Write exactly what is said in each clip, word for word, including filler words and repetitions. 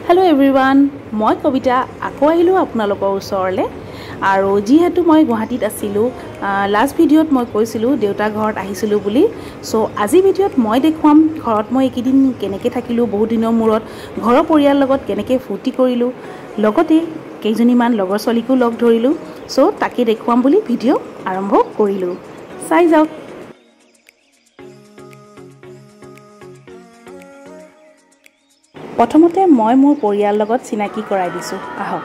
Hello everyone मैं कविता आको आहिलो आपनालोকৰ ওচৰলে আৰু যিহেতু মই গুৱাহাটীত আছিলো লাষ্ট ভিডিঅ'ত মই কৈছিলো দেউতা ঘৰত আহিছিলো বুলি সো আজি ভিডিঅ'ত মই দেখুৱাম ঘৰত মই একিদিন কেনেকৈ থাকিলো বহুত দিনৰ মূৰত ঘৰৰ পৰিয়াল লগত কেনেকৈ ফুটি কৰিলো লগতে কেইজনীমান লগৰ ছোৱালীকো লগ ধৰিলো সো তাকে দেখুৱাম বুলি ভিডিঅ' আৰম্ভ কৰিলো চাই যাওক। प्रथमते मैं मोर परियाल लगत चिनाकी कराई दिसु आहक।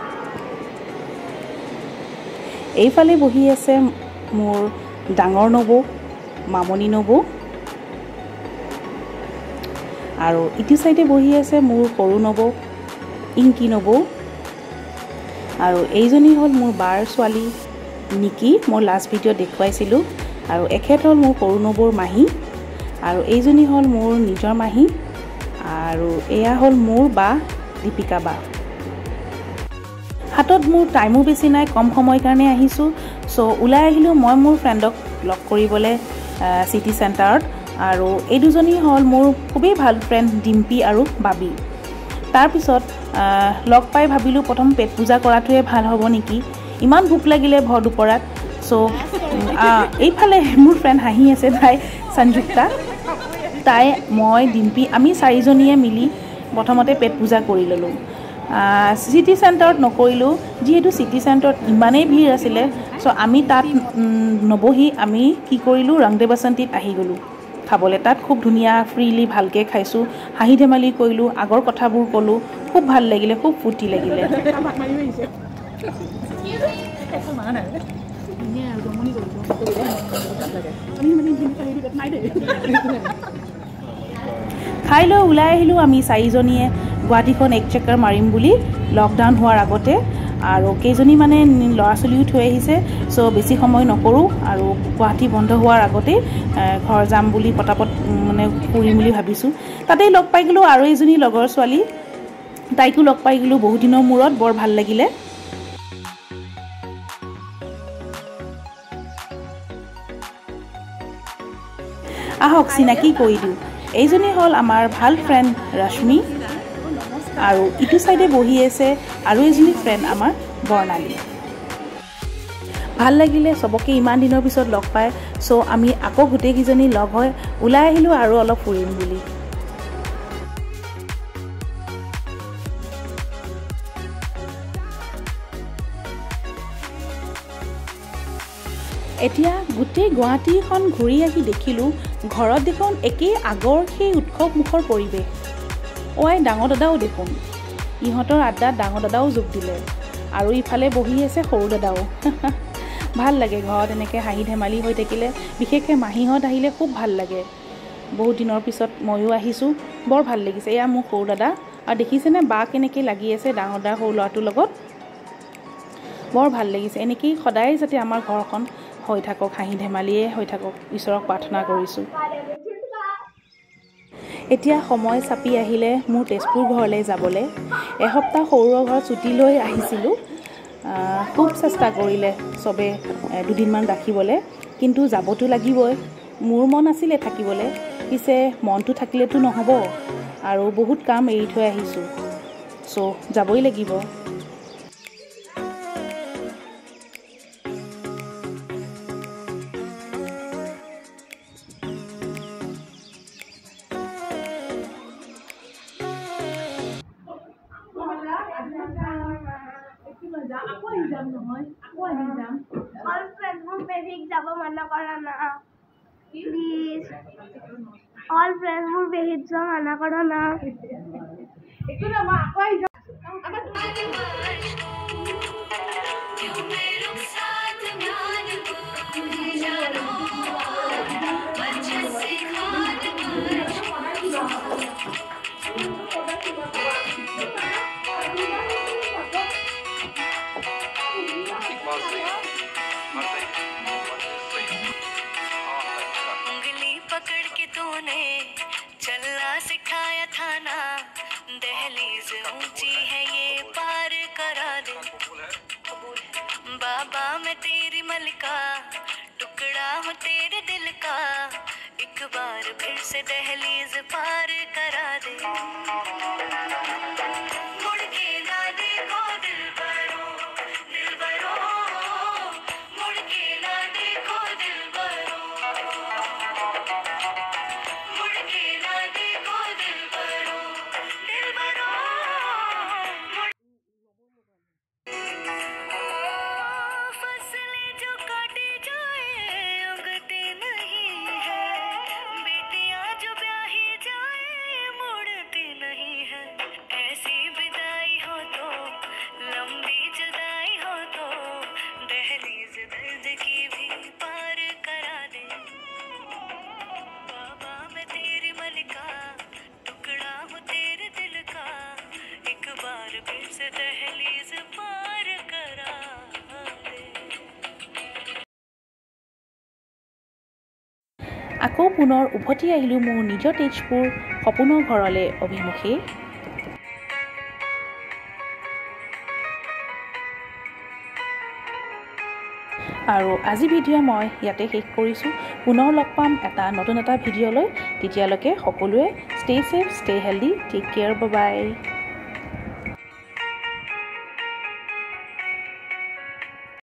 एइफाले बहि आछे मोर डाঙर नबौ मामनी नबौ आरो इटु साइडे बहि आछे मोर सरू नबौ इंकी नबौ आरो एइजनी हल मोर बार स्वाली निकी मोर लास्ट भिडिओ देखुवाइसिलु आरो एखेत हल मोर सरू नबौर माही आरो एइजनी हल मोर निजर माही आरो एया हल मोर बा दीपिका बा। हातत मोर टाइमो बेसि नाइ कम समय कारणे आहिसु सो उलाई आहिलु मैं मोर फ्रेंडक लग करिबले सिटी सेंटारत आरो ए दुजनी हल मोर खुबे भाल फ्रेंड डिम्पी आरो बाबी। तार पिছত लग पाई भाबिलु प्रथम पेट पूजा कराथुए भाल हबो नेकी इमान भूक लागिले भर दुपरात सो एइफाले मोर फ्रेंड हाहि आछे ताई संजुक्ता ताई मैं डिम्पी आमी चारिजनीये मिली प्रथमते पेट पूजा करि ललो। सिटी सेंटारत नकरिलो जेहेतु सिटी सेंटारत इमाने भीड़ आसिले सो आमी तात नबहि आमी कि करिलो रंगदे बसंतीत आहि गलो खाबले। तात खूब धुनिया फ्रीली भालके खाइसु हाहि धेमाली करिलो आगर कथाबुर कलो खूब ভাল লাগিলে खूब फुर्ती লাগিলে। खाई लै उलाई आहिलो आमी चारिजनीये गुवाहाटीखन एक चक्कर मारिम बुली लकडाउन होवार आगते आरो केइजनी माने लरा छलिও थৈ आहिसे सो बेसी समय नकरो आरो गुवाहाटी बंध होवार आगते घर जाम बुली पटापट माने पुरिम बुली भाबिसु। ताते लग पाइ गेलो आरो एजनी लगर स्वाली ताइको लग पाइ गेलो बहुत दिনৰ মূৰত বৰ ভাল লাগিলে। आहक चिनाकी करि दिउ एजनी हल आमार भाल फ्रेंड रश्मि आरो इटु साइडे बहि आछे आरो एजनी फ्रेंड आमार बर्णाली। ভাল লাগিলে सबके इमान दिনৰ पिছত लग पाय सो आमी आको गुटे किजनी लग হয় उলাই আহিলো आरो अलप ফুৰিম বুলি। एटिया गोटे गुवाहाटीखन घूरी आहि देखिलु घरत देखोन एके आगर সেই उत्सव मुखर परिवेश ओआई डाঙर दादाओ देखोन इहतर आड्डात डाঙर दादाओ जोग दिले आरो इफाले बहि आछे सरू दादाओ ভাল লাগে ঘৰত এনেকে হাঁহি ধেমালি হৈ থাকিলে বিশেষকৈ মাহীহত আহিলে খুব ভাল লাগে। বহুত দিনৰ পিছত ময়ো আহিছো বৰ ভাল লাগিছে। এয়া মোৰ সৰু দাদা আৰু দেখিছেনে বা কেনেকৈ লাগি আছে ডাঙৰ দাদা সৰু ল'ৰাটোৰ লগত বৰ ভাল লাগিছে। এনেকৈ সদায় যাতে আমাৰ ঘৰখন হৈ থাকক হাঁহি ধেমালিয়ে হৈ থাকক ঈশ্বৰক প্ৰাৰ্থনা কৰিছো। এতিয়া সময় চাপি আহিলে মোৰ তেজপুৰ ঘৰলৈ যাবলৈ এসপ্তাহ সৰুৰ ঘৰত ছুটি লৈ আহিছিলো। খুব চেষ্টা কৰিলে সবে দুদিনমান ৰাখিবলৈ কিন্তু যাবতো লাগিবই। মোৰ মন আছিলে থাকিবলৈ পিছে মনটো থাকিলেতো নহ'ব আৰু বহুত কাম এৰি থৈ আহিছো সো যাবই লাগিব। All friends will behave jabo mana kora na please all friends will behave jabo mana kora na ekku na ma ako ai amar kyun mere saath myan ko jano bachche se khaan उंगली पकड़ के तूने चलना सिखाया था ना दहलीज ऊंची है ये पार करा दे बाबा मैं तेरी मलिका टुकड़ा हूँ तेरे दिल का एक बार फिर से दहलीज पार करा दे। আকৌ পুনৰ উভতি আহিলোঁ মোৰ নিজৰ তেজপুৰ সপোনৰ ঘৰলৈ অভিমুখে। আৰু আজি ভিডিঅ' মই ইয়াতে শেষ কৰিছোঁ। পুনৰ লগ পাম এটা নতুন এটা ভিডিঅ'লৈ। তেতিয়ালৈকে সকলোৱে stay safe, stay healthy, take care, bye বাই।